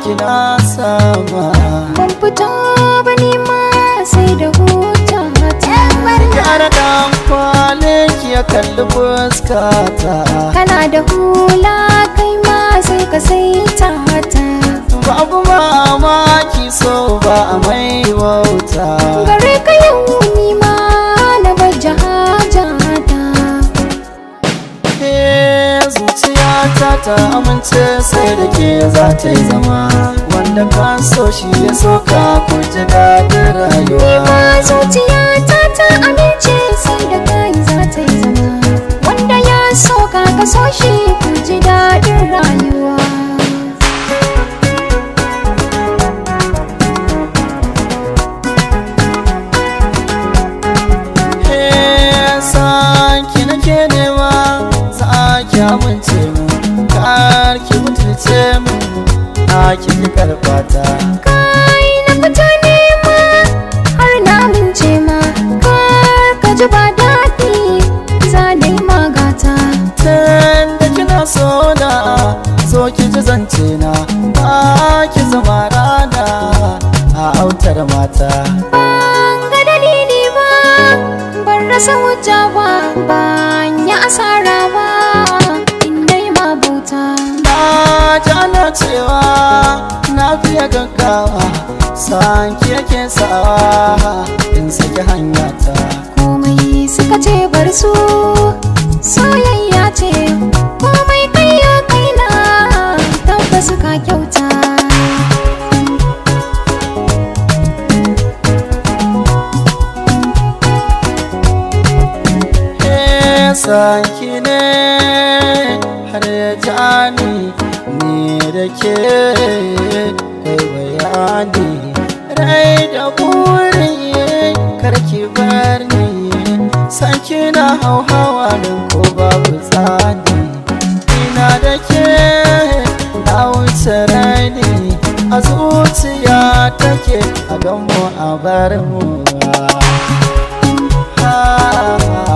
kina sama. Ban fito ba ni ma sai da huta ta. Gyara dan kwalin ki ya kalli fuskata. Kana da hula kai ma sai ka saita ta. Babu mamaki so ba a mai wauta. Gare ka yau ni ma na bajja hajata. Zuciyata ta amince sai da ke za ta yi zama. Wanda ka so shi ya so ka ku ji daɗin rayuwa. Ni ma zuciyata ta amince sai da kai za ta yi zama. Wanda ya so ka so shi ku ji daɗin rayuwa. Sanki nake nema za ki amince mu, kar ki mutunce mu, a ki karɓata. Kai na fita nema har na amince ma, kar ka ji ba daɗi za na yi magata. Tun da kina so na so ki ji zance na, ba ki zama rana a autar mata. Ban ga dalili ba, ban rasa hujja ba, ban yi asara ba, in dai ma bauta. Na ji ana cewa na fiye gaggawa, san ki yake sawa in saki hanyata. Komai suka ce bar su, soyayya ce, komai kai ya kaina, tabbas ka kyauta. Sanki ne har ya jani ni da ke kai bayani, rai da buri karki bar ni. Sanki na hauhawa don ko babu tsani, ina da ke na wuce rani. A zuciya take a gan mu a bar mu.